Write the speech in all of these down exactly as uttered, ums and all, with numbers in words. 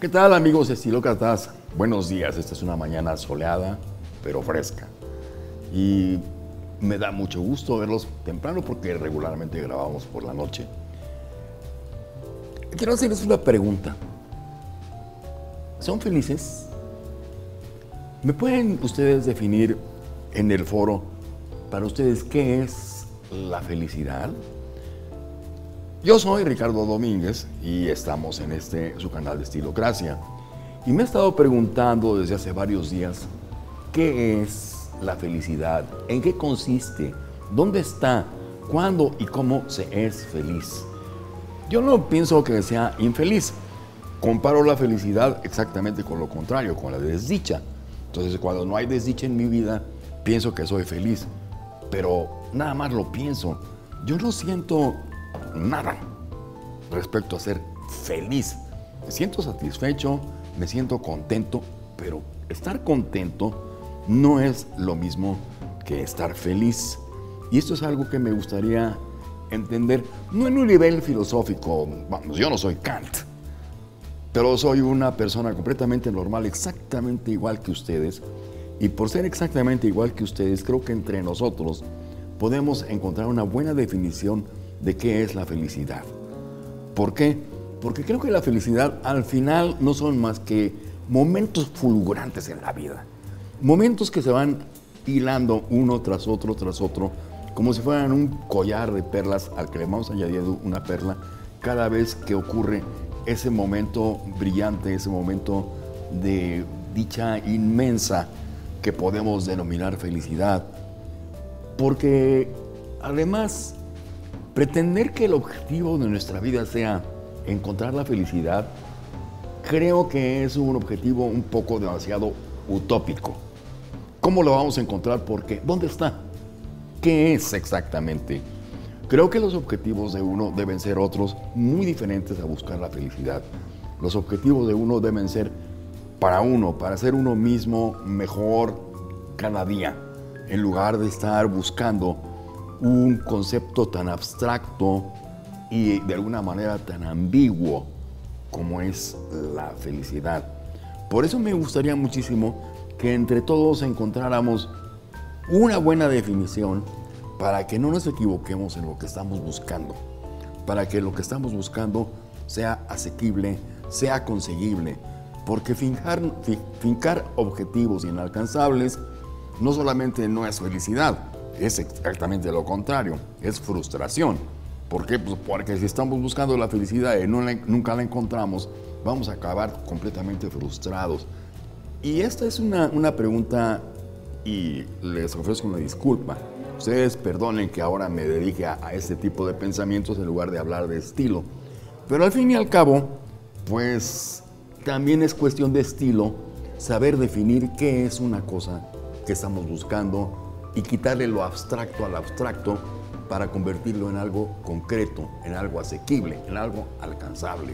¿Qué tal, amigos estilócratas? Buenos días. Esta es una mañana soleada, pero fresca. Y me da mucho gusto verlos temprano porque regularmente grabamos por la noche. Quiero hacerles una pregunta. ¿Son felices? ¿Me pueden ustedes definir en el foro para ustedes qué es la felicidad? Yo soy Ricardo Domínguez y estamos en este, su canal de Estilocracia. Y me he estado preguntando desde hace varios días, ¿qué es la felicidad? ¿En qué consiste? ¿Dónde está? ¿Cuándo y cómo se es feliz? Yo no pienso que sea infeliz. Comparo la felicidad exactamente con lo contrario, con la desdicha. Entonces, cuando no hay desdicha en mi vida, pienso que soy feliz. Pero nada más lo pienso. Yo no siento nada respecto a ser feliz. Me siento satisfecho, me siento contento, pero estar contento no es lo mismo que estar feliz. Y esto es algo que me gustaría entender, no en un nivel filosófico. Vamos, yo no soy Kant, pero soy una persona completamente normal, exactamente igual que ustedes. Y por ser exactamente igual que ustedes, creo que entre nosotros podemos encontrar una buena definición de qué es la felicidad. ¿Por qué? Porque creo que la felicidad al final no son más que momentos fulgurantes en la vida. Momentos que se van hilando uno tras otro, tras otro, como si fueran un collar de perlas al que le vamos añadiendo una perla cada vez que ocurre ese momento brillante, ese momento de dicha inmensa que podemos denominar felicidad. Porque además, pretender que el objetivo de nuestra vida sea encontrar la felicidad, creo que es un objetivo un poco demasiado utópico. ¿Cómo lo vamos a encontrar? Porque ¿dónde está? ¿Qué es exactamente? Creo que los objetivos de uno deben ser otros muy diferentes a buscar la felicidad. Los objetivos de uno deben ser para uno, para ser uno mismo mejor cada día, en lugar de estar buscando un concepto tan abstracto y de alguna manera tan ambiguo como es la felicidad. Por eso me gustaría muchísimo que entre todos encontráramos una buena definición para que no nos equivoquemos en lo que estamos buscando, para que lo que estamos buscando sea asequible, sea conseguible, porque fincar, fincar objetivos inalcanzables no solamente no es felicidad, es exactamente lo contrario, es frustración. ¿Por qué? Pues porque si estamos buscando la felicidad y no la, nunca la encontramos, vamos a acabar completamente frustrados. Y esta es una, una pregunta y les ofrezco una disculpa. Ustedes perdonen que ahora me dedique a, a este tipo de pensamientos en lugar de hablar de estilo. Pero al fin y al cabo, pues también es cuestión de estilo saber definir qué es una cosa que estamos buscando y quitarle lo abstracto al abstracto para convertirlo en algo concreto, en algo asequible, en algo alcanzable.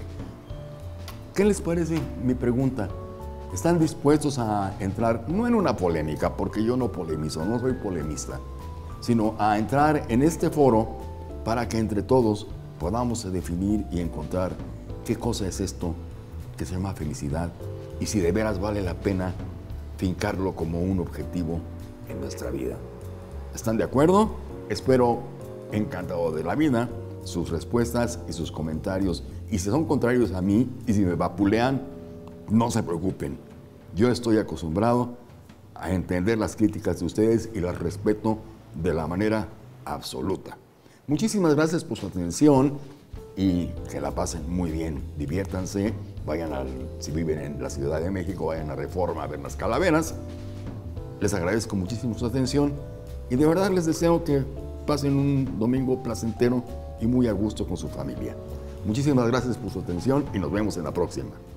¿Qué les parece mi pregunta? ¿Están dispuestos a entrar, no en una polémica, porque yo no polemizo, no soy polemista, sino a entrar en este foro para que entre todos podamos definir y encontrar qué cosa es esto que se llama felicidad y si de veras vale la pena fincarlo como un objetivo en nuestra vida? ¿Están de acuerdo? Espero, encantado de la vida, sus respuestas y sus comentarios. Y si son contrarios a mí y si me vapulean, no se preocupen. Yo estoy acostumbrado a entender las críticas de ustedes y las respeto de la manera absoluta. Muchísimas gracias por su atención y que la pasen muy bien. Diviértanse, vayan al, si viven en la Ciudad de México, vayan a Reforma a ver las calaveras. Les agradezco muchísimo su atención y de verdad les deseo que pasen un domingo placentero y muy a gusto con su familia. Muchísimas gracias por su atención y nos vemos en la próxima.